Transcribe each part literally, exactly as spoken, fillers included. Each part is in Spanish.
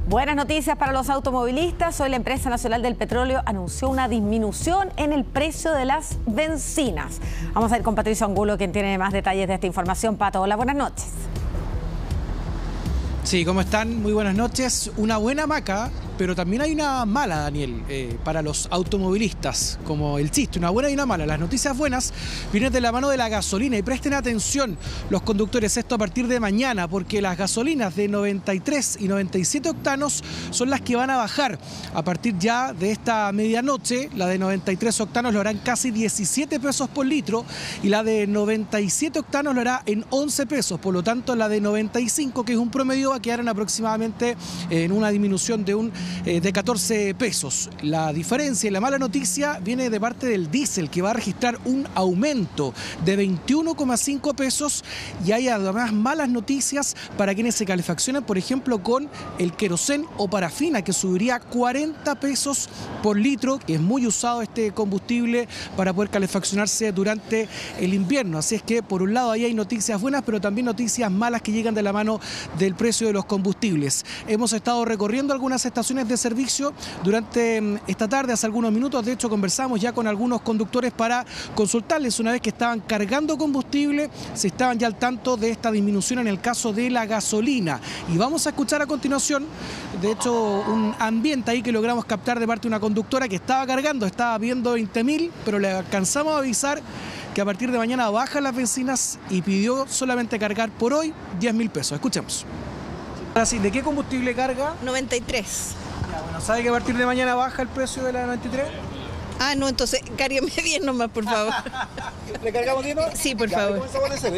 Buenas noticias para los automovilistas. Hoy la Empresa Nacional del Petróleo anunció una disminución en el precio de las bencinas. Vamos a ir con Patricio Angulo, quien tiene más detalles de esta información. Pato, hola, buenas noches. Sí, ¿cómo están? Muy buenas noches. Una buena maca, pero también hay una mala, Daniel, eh, para los automovilistas, como el chiste, una buena y una mala. Las noticias buenas vienen de la mano de la gasolina y presten atención los conductores, esto a partir de mañana, porque las gasolinas de noventa y tres y noventa y siete octanos son las que van a bajar a partir ya de esta medianoche. La de noventa y tres octanos lo harán casi diecisiete pesos por litro y la de noventa y siete octanos lo hará en once pesos, por lo tanto la de noventa y cinco, que es un promedio, va a quedar en aproximadamente en una disminución de un eh, de catorce pesos. La diferencia y la mala noticia viene de parte del diésel, que va a registrar un aumento de veintiuno coma cinco pesos, y hay además malas noticias para quienes se calefaccionan, por ejemplo, con el querosén o parafina, que subiría cuarenta pesos por litro, que es muy usado este combustible para poder calefaccionarse durante el invierno. Así es que por un lado ahí hay noticias buenas, pero también noticias malas que llegan de la mano del precio de los combustibles. Hemos estado recorriendo algunas estaciones de servicio durante esta tarde, hace algunos minutos. De hecho, conversamos ya con algunos conductores para consultarles, una vez que estaban cargando combustible, si estaban ya al tanto de esta disminución en el caso de la gasolina. Y vamos a escuchar a continuación, de hecho, un ambiente ahí que logramos captar de parte de una conductora que estaba cargando, estaba viendo veinte mil, pero le alcanzamos a avisar que a partir de mañana bajan las bencinas y pidió solamente cargar por hoy diez mil pesos. Escuchemos. Así, ¿de qué combustible carga? noventa y tres. Ya, bueno, ¿sabe que a partir de mañana baja el precio de la noventa y tres? Ah, no, entonces cárgueme diez nomás, por favor. ¿Le cargamos diez? Sí, por ya, favor.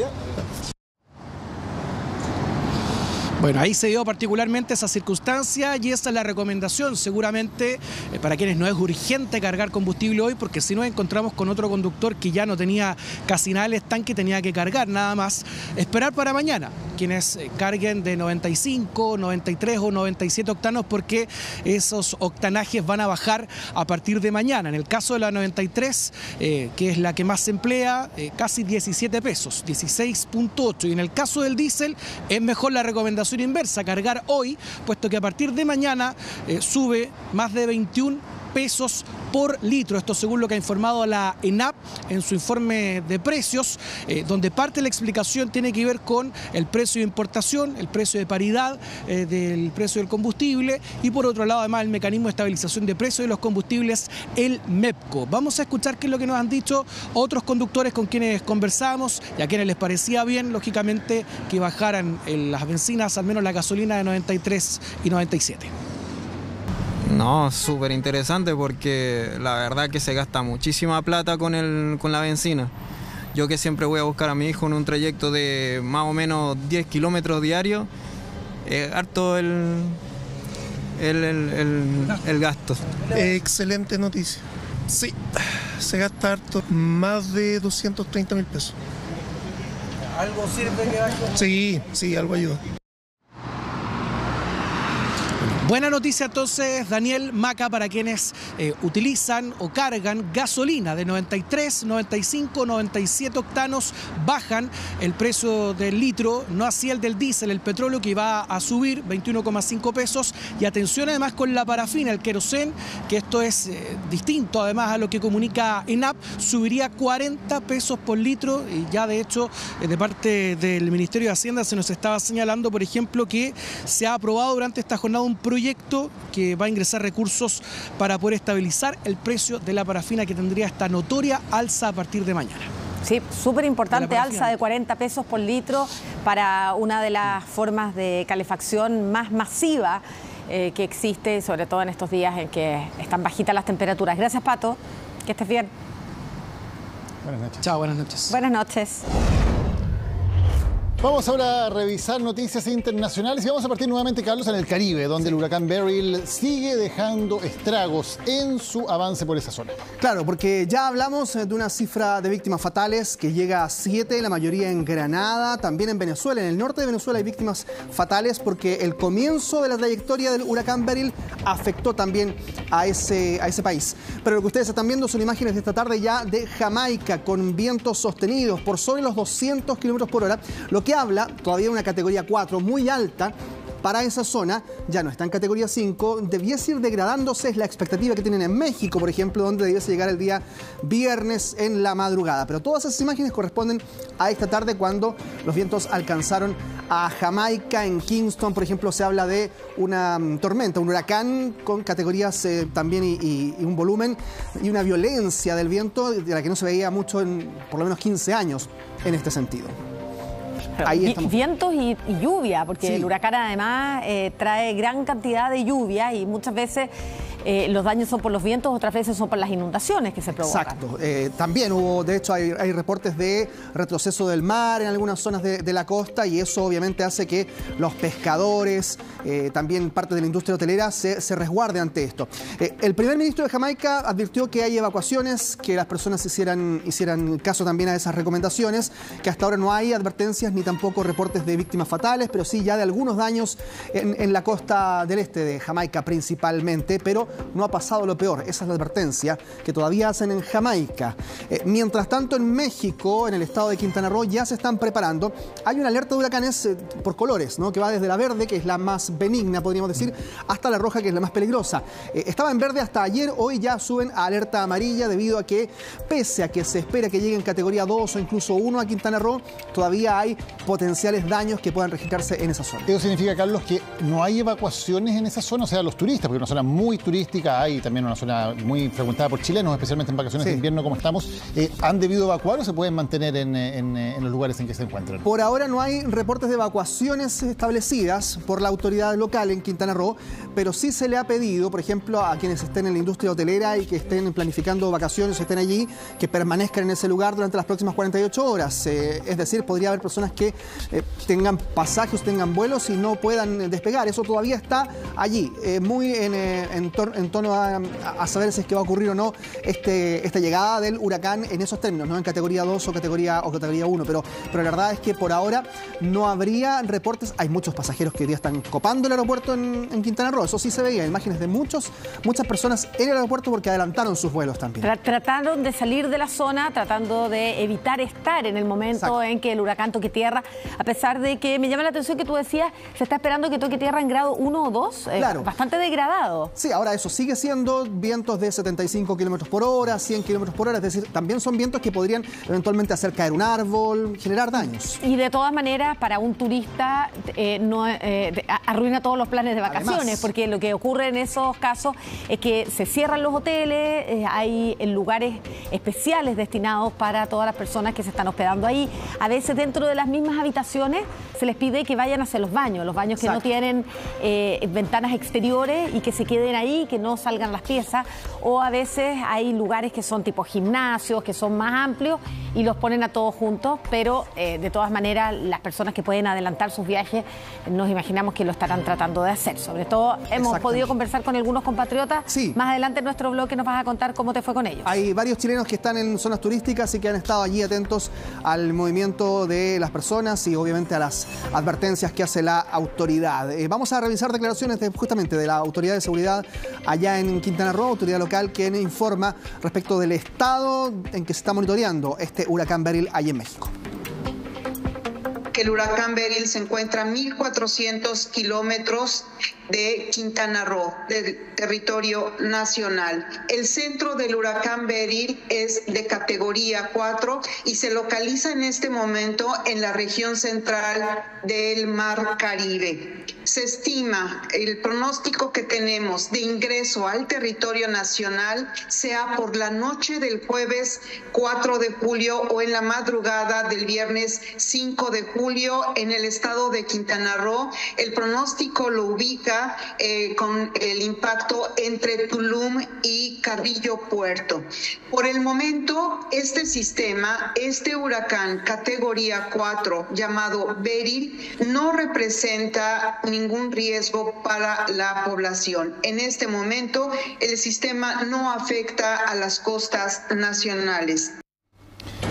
Bueno, ahí se dio particularmente esa circunstancia y esa es la recomendación seguramente eh, para quienes no es urgente cargar combustible hoy, porque si nos encontramos con otro conductor que ya no tenía casi nada el estanque, tenía que cargar nada más, esperar para mañana quienes eh, carguen de noventa y cinco, noventa y tres o noventa y siete octanos, porque esos octanajes van a bajar a partir de mañana. En el caso de la noventa y tres, eh, que es la que más se emplea, eh, casi diecisiete pesos, dieciséis punto ocho, y en el caso del diésel es mejor la recomendación inversa, cargar hoy, puesto que a partir de mañana eh, sube más de veintiún pesos por litro. Esto según lo que ha informado la ENAP en su informe de precios, eh, donde parte de la explicación tiene que ver con el precio de importación, el precio de paridad eh, del precio del combustible, y por otro lado además el mecanismo de estabilización de precios de los combustibles, el MEPCO. Vamos a escuchar qué es lo que nos han dicho otros conductores con quienes conversamos y a quienes les parecía bien, lógicamente, que bajaran en las bencinas, al menos la gasolina de noventa y tres y noventa y siete. No, súper interesante, porque la verdad que se gasta muchísima plata con, el, con la benzina. Yo que siempre voy a buscar a mi hijo en un trayecto de más o menos diez kilómetros diarios, eh, harto el, el, el, el, el gasto. Excelente noticia. Sí, se gasta harto, más de doscientos treinta mil pesos. ¿Algo sirve que baje? Sí, sí, algo ayuda. Buena noticia entonces, Daniel, maca para quienes eh, utilizan o cargan gasolina de noventa y tres, noventa y cinco, noventa y siete octanos, bajan el precio del litro, no así el del diésel, el petróleo, que va a subir veintiuno coma cinco pesos, y atención además con la parafina, el querosén, que esto es eh, distinto además a lo que comunica ENAP, subiría cuarenta pesos por litro, y ya de hecho eh, de parte del Ministerio de Hacienda se nos estaba señalando, por ejemplo, que se ha aprobado durante esta jornada un proyecto proyecto que va a ingresar recursos para poder estabilizar el precio de la parafina, que tendría esta notoria alza a partir de mañana. Sí, súper importante alza de cuarenta pesos por litro para una de las formas de calefacción más masiva eh, que existe, sobre todo en estos días en que están bajitas las temperaturas. Gracias, Pato. Que estés bien. Buenas noches. Chao, buenas noches. Buenas noches. Vamos ahora a revisar noticias internacionales y vamos a partir nuevamente, Carlos, en el Caribe, donde el huracán Beryl sigue dejando estragos en su avance por esa zona. Claro, porque ya hablamos de una cifra de víctimas fatales que llega a siete, la mayoría en Granada, también en Venezuela. En el norte de Venezuela hay víctimas fatales porque el comienzo de la trayectoria del huracán Beryl afectó también a ese, a ese país. Pero lo que ustedes están viendo son imágenes de esta tarde ya de Jamaica, con vientos sostenidos por sobre los doscientos kilómetros por hora, lo que habla todavía de una categoría cuatro muy alta para esa zona ya no está en categoría cinco, debiese ir degradándose, es la expectativa que tienen en México, por ejemplo, donde debiese llegar el día viernes en la madrugada. Pero todas esas imágenes corresponden a esta tarde cuando los vientos alcanzaron a Jamaica. En Kingston, por ejemplo, se habla de una um, tormenta, un huracán con categorías eh, también y, y, y un volumen y una violencia del viento de la que no se veía mucho en por lo menos quince años en este sentido. Ahí estamos. Vientos y, y lluvia, porque sí. El huracán además eh, trae gran cantidad de lluvia y muchas veces eh, los daños son por los vientos, otras veces son por las inundaciones que se provocan. Exacto. Eh, también hubo, de hecho, hay, hay reportes de retroceso del mar en algunas zonas de, de la costa y eso obviamente hace que los pescadores, eh, también parte de la industria hotelera, se, se resguarde ante esto. Eh, el primer ministro de Jamaica advirtió que hay evacuaciones, que las personas hicieran, hicieran caso también a esas recomendaciones, que hasta ahora no hay advertencias ni tampoco reportes de víctimas fatales, pero sí ya de algunos daños en, en la costa del este de Jamaica principalmente, pero no ha pasado lo peor. Esa es la advertencia que todavía hacen en Jamaica. Eh, mientras tanto, en México, en el estado de Quintana Roo, ya se están preparando. Hay una alerta de huracanes eh, por colores, ¿no? Que va desde la verde, que es la más benigna, podríamos decir, hasta la roja, que es la más peligrosa. Eh, estaba en verde hasta ayer, hoy ya suben a alerta amarilla debido a que, pese a que se espera que llegue en categoría dos o incluso uno a Quintana Roo, todavía hay potenciales daños que puedan registrarse en esa zona. Eso significa, Carlos, que no hay evacuaciones en esa zona, o sea, los turistas, porque es una zona muy turística, hay también una zona muy frecuentada por chilenos, especialmente en vacaciones sí. de invierno como estamos, eh, ¿han debido evacuar o se pueden mantener en, en, en los lugares en que se encuentran? Por ahora no hay reportes de evacuaciones establecidas por la autoridad local en Quintana Roo, pero sí se le ha pedido, por ejemplo, a quienes estén en la industria hotelera y que estén planificando vacaciones, estén allí, que permanezcan en ese lugar durante las próximas cuarenta y ocho horas. Eh, es decir, podría haber personas que eh, tengan pasajes, tengan vuelos y no puedan despegar. Eso todavía está allí, eh, muy en, eh, en, tor en torno a, a saber si es que va a ocurrir o no este, esta llegada del huracán en esos términos, no en categoría dos o categoría, o categoría uno, pero, pero la verdad es que por ahora no habría reportes. Hay muchos pasajeros que hoy día están copando el aeropuerto en, en Quintana Roo, eso sí se veía, imágenes de muchos, muchas personas en el aeropuerto porque adelantaron sus vuelos también. Trataron de salir de la zona, tratando de evitar estar en el momento Exacto. en que el huracán toque tierra, a pesar de que me llama la atención que tú decías, se está esperando que toque tierra en grado uno o dos, eh, claro. bastante degradado. Sí, ahora eso sigue siendo vientos de setenta y cinco kilómetros por hora, cien kilómetros por hora, es decir, también son vientos que podrían eventualmente hacer caer un árbol, generar daños. Y de todas maneras, para un turista eh, no eh, arruina todos los planes de vacaciones, Además, porque lo que ocurre en esos casos es que se cierran los hoteles, eh, hay lugares especiales destinados para todas las personas que se están hospedando ahí. A veces dentro de las mismas habitaciones se les pide que vayan a hacer los baños, los baños Exacto. que no tienen eh, ventanas exteriores y que se queden ahí, que no salgan las piezas, o a veces hay lugares que son tipo gimnasios, que son más amplios y los ponen a todos juntos, pero eh, de todas maneras las personas que pueden adelantar sus viajes nos imaginamos que lo estarán tratando de hacer. Sobre todo hemos podido conversar con algunos compatriotas. Sí. Más adelante en nuestro bloque nos vas a contar cómo te fue con ellos. Hay varios chilenos que están en zonas turísticas y que han estado allí atentos al movimiento de las personas y obviamente a las advertencias que hace la autoridad. Eh, vamos a revisar declaraciones de, justamente de la autoridad de seguridad allá en Quintana Roo, autoridad local, quien informa respecto del estado en que se está monitoreando este huracán Beryl allí en México. Que el huracán Beryl se encuentra a mil cuatrocientos kilómetros de Quintana Roo, del territorio nacional. El centro del huracán Beryl es de categoría cuatro y se localiza en este momento en la región central del Mar Caribe. Se estima el pronóstico que tenemos de ingreso al territorio nacional sea por la noche del jueves cuatro de julio o en la madrugada del viernes cinco de julio en el estado de Quintana Roo. El pronóstico lo ubica eh, con el impacto entre Tulum y Carrillo Puerto. Por el momento, este sistema, este huracán categoría cuatro llamado Beryl, no representa ningún riesgo para la población. En este momento, el sistema no afecta a las costas nacionales.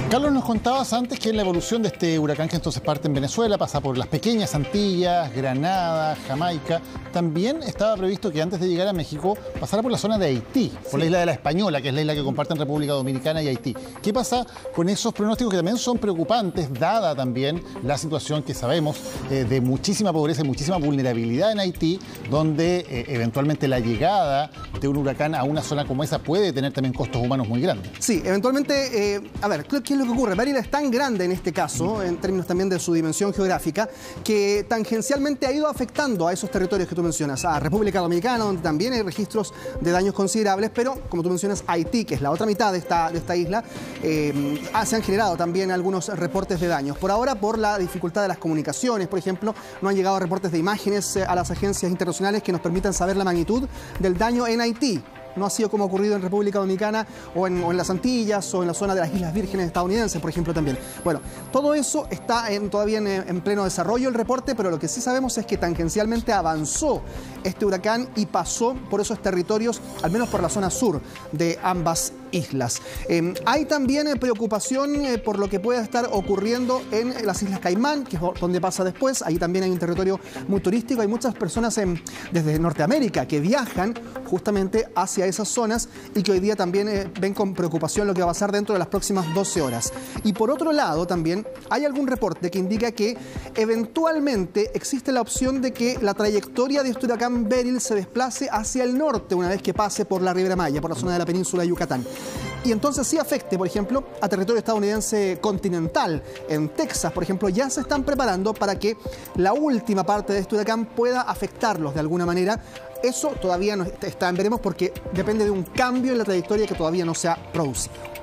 Carlos, nos contabas antes que en la evolución de este huracán que entonces parte en Venezuela, pasa por las pequeñas Antillas, Granada, Jamaica, también estaba previsto que antes de llegar a México pasara por la zona de Haití, por sí. la isla de la Española, que es la isla que comparten República Dominicana y Haití. ¿Qué pasa con esos pronósticos que también son preocupantes, dada también la situación que sabemos eh, de muchísima pobreza y muchísima vulnerabilidad en Haití, donde eh, eventualmente la llegada de un huracán a una zona como esa puede tener también costos humanos muy grandes? Sí, eventualmente, eh, a ver, ¿qué es lo que ocurre? Beryl es tan grande en este caso, en términos también de su dimensión geográfica, que tangencialmente ha ido afectando a esos territorios que tú mencionas, a República Dominicana, donde también hay registros de daños considerables, pero como tú mencionas, Haití, que es la otra mitad de esta, de esta isla, eh, se han generado también algunos reportes de daños. Por ahora, por la dificultad de las comunicaciones, por ejemplo, no han llegado reportes de imágenes a las agencias internacionales que nos permitan saber la magnitud del daño en Haití. No ha sido como ha ocurrido en República Dominicana o en, o en las Antillas o en la zona de las Islas Vírgenes estadounidenses, por ejemplo, también. Bueno, todo eso está en, todavía en, en pleno desarrollo el reporte, pero lo que sí sabemos es que tangencialmente avanzó este huracán y pasó por esos territorios, al menos por la zona sur de ambas islas. Eh, hay también eh, preocupación eh, por lo que pueda estar ocurriendo en las Islas Caimán, que es donde pasa después. Ahí también hay un territorio muy turístico. Hay muchas personas en, desde Norteamérica que viajan justamente hacia esas zonas y que hoy día también eh, ven con preocupación lo que va a pasar dentro de las próximas doce horas. Y por otro lado también hay algún reporte que indica que eventualmente existe la opción de que la trayectoria de este huracán Beryl se desplace hacia el norte una vez que pase por la Riviera Maya, por la zona de la península de Yucatán. Y entonces sí afecte, por ejemplo, a territorio estadounidense continental. En Texas, por ejemplo, ya se están preparando para que la última parte de este huracán pueda afectarlos de alguna manera. Eso todavía no está en veremos porque depende de un cambio en la trayectoria que todavía no se ha producido.